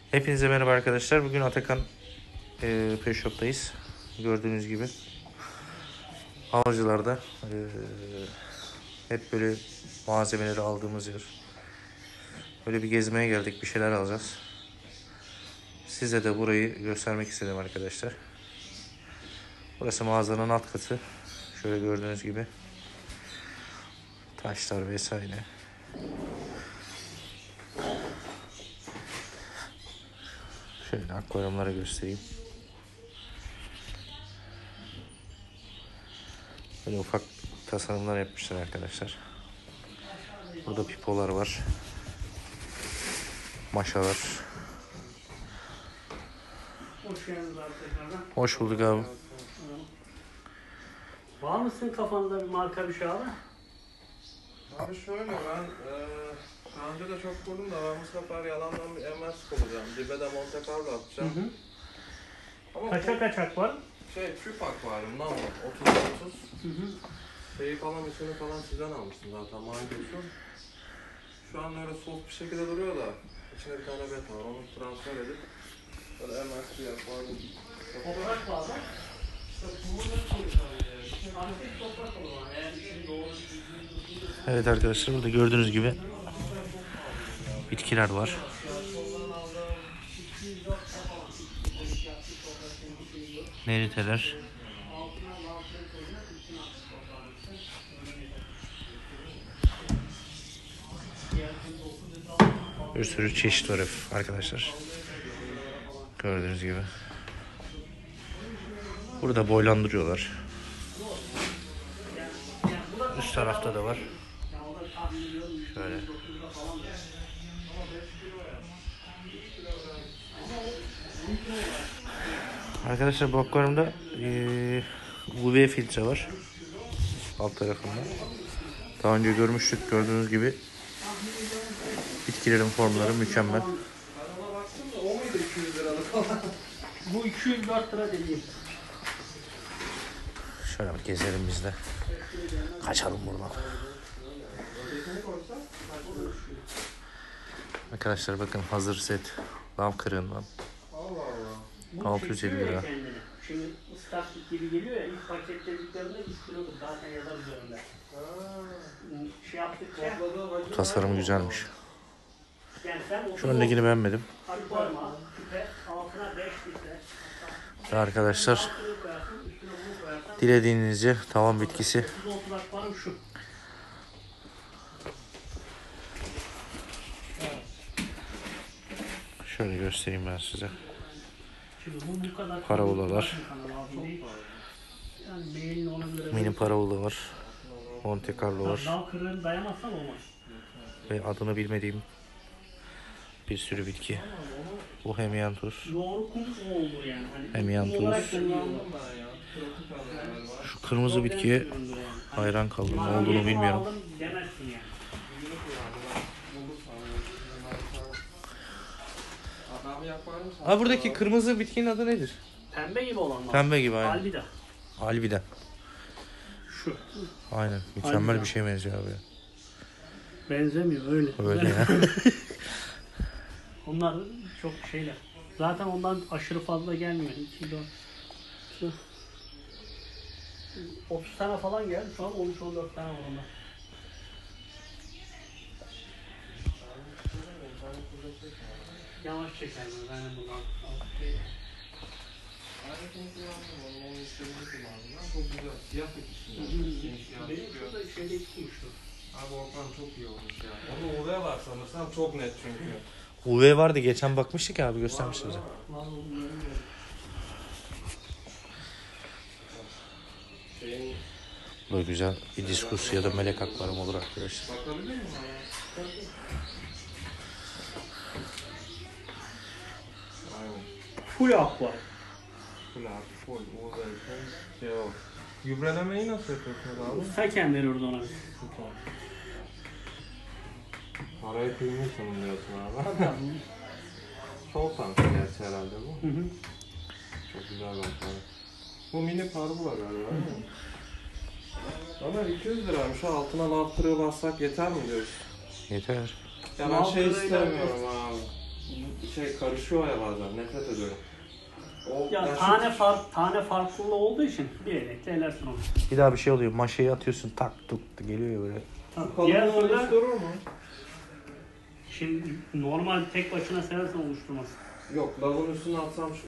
Hepinize merhaba arkadaşlar. Bugün Atakan Pet Shop'tayız. Gördüğünüz gibi. Avcılarda hep böyle malzemeleri aldığımız yer. Böyle bir gezmeye geldik. Bir şeyler alacağız. Size de burayı göstermek istedim arkadaşlar. Burası mağazanın alt katı. Şöyle gördüğünüz gibi. Taşlar vesaire. Şöyle akvaryumları göstereyim. Böyle ufak tasarımlar yapmışlar arkadaşlar. Burada pipolar var. Maşalar. Hoş geldiniz abi tekrardan. Hoş bulduk abi. Var mısın kafanda bir marka bir şey abi? Abi şöyle ben daha önce de çok kurdum da ben bu sefer yalandan bir MS kuracağım. Dibe de Monte Carlo atacağım. Ama Kaçak kaçak var. küp akvaryumdan var. 30-30. Şeyi falan içini falan sizden almıştım zaten maydanozu. Şu an öyle soğuk bir şekilde duruyor da içinde bir tane beta var. Onu transfer edip böyle MS bir akvaryum. Toprak var mı? Evet arkadaşlar, burada gördüğünüz gibi bitkiler var. Neriteler. Bir sürü çeşit var arkadaşlar. Gördüğünüz gibi. Burada boylandırıyorlar. Üst tarafta da var. Şöyle. Arkadaşlar bu akvaryumda UV filtre var. Alt tarafında. Daha önce görmüştük. Gördüğünüz gibi bitkilerin formları mükemmel. O muydu 200 liralık falan? Bu 204 lira dediğim. Şöyle bir gezelim biz de. Kaçalım buradan. Arkadaşlar bakın, hazır set. Lav kırığından. Allah Allah. 650 lira. Şimdi ıslatlık gibi geliyor ya, ilk paketlediklerinde 3 kilodur zaten yazar üzerinde. Şey yaptıkça... Tasarım güzelmiş. Yani sen Şu öndekini beğenmedim. akvaryuma, küpe, altına 5 litre. Ve arkadaşlar, dilediğinizce tavan bitkisi. 30 akvaryum şu. Şöyle göstereyim ben size. Şimdi bu kadar Parabolar. Yani beğenin ona göre. Mini parabola var. Monte Carlo var. Dal kırığını dayamazsan olmaz. Ve adını bilmediğim bir sürü bitki. Bu hemianthus. Doğru kum oldu yani. Hani Hemianthus. kum olarak kullanıldı. Şu kırmızı bitkiye hayran kaldım. Ne olduğunu bilmiyorum. Demezsin yani. Ha, buradaki kırmızı bitkinin adı nedir? Pembe gibi olan var. Pembe gibi, aynen. Albida. Albida. Şu. Aynen. Mükemmel Albida. bir şey benziyor abi. Benzemiyor öyle. Öyle ya. Onlar çok şeyler. Zaten ondan aşırı fazla gelmiyor. 30 tane falan geldi. Şu an 13-14 tane var onlar. Yavaş çeker mi? Ben de buradan. Çok güzel. Siyah Benim şurada şeyde tutmuştu. Abi Orkan çok iyi olmuş ya. Onu UV var sanırsam, çok net çünkü. UV vardı, geçen bakmıştık ya abi, göstermişti bize. Şeyin Böyle güzel bir diskus ya da melek akvaryum olur arkadaşlar. bakabilir miyim? Aynen. Full aqua. Full abi, full UV şey o. Gübrelemeyi nasıl yapıyorsunuz abi? Sen kendi veriyordu ona. Parayı kıymışsın diyorsun abi. Sol sanki gerçi herhalde bu. Çok güzel baklar. Bu mini parbola galiba değil mi? Ama 200 liraymış, altına lav kırığı bassak yeter mi diyorsun? Yeter. Ya ben Lav şey kırığıyla istemiyorum abi. karışıyor ya bazen. Nefret ediyorum. O, Ya tane farklılığı olduğu için bir elekle elersin onu. Bir daha bir şey oluyor. Maşayı atıyorsun tak tuk geliyor ya böyle. Diğer kalıbını türlü oluşturur mu? şimdi normal tek başına serersen oluşturmaz. Yok, lavın üstüne atsam